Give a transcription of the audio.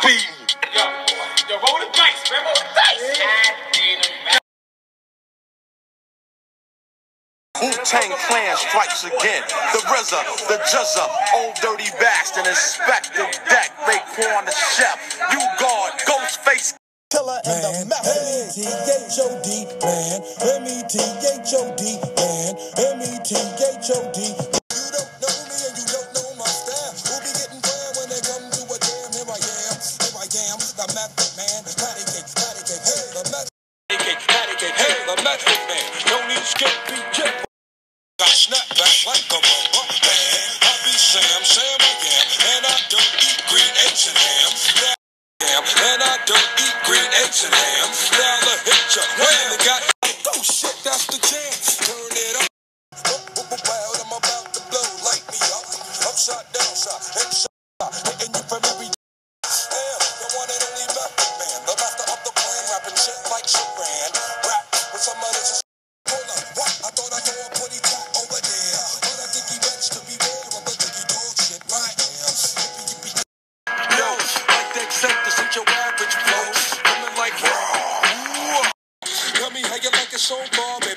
feeding. Yo, roll the dice, man, roll the dice. Wu-Tang Clan strikes again. The RZA, the Juzza, Old Dirty Bastard, Inspector Deck, Raekwon the Chef, U-Guard, Ghostface Killer and the method. M-E-T-H-O-D, man. M-E-T-H-O-D, man. M-E-T-H-O-D. You don't know me and you don't know my style. We'll be getting down when they come to a jam. Here I am, the method man. Patty cake, hey, the method. Patty cake, hey, the method man. Don't need skip, be jet. I snap back like a rubber band. I be Sam I am, and I don't eat green eggs and ham. And I don't eat green eggs and ham. Now the hit ya, man, they got oh shit, that's the jam. Turn it up. Wild, I'm about to blow, light me up. Upside, downside, headshot, hitting you from every damn, the one and only method man, the master of the plan, rapping shit like Sharan. Rap with some of this. Hold up, what? I thought I saw a pretty cat over there, but I think he meant to be there. I'm a diggy dog shit right here. Yo, like the acceptance with your average flow, coming like raw. Tell me how you like it so far,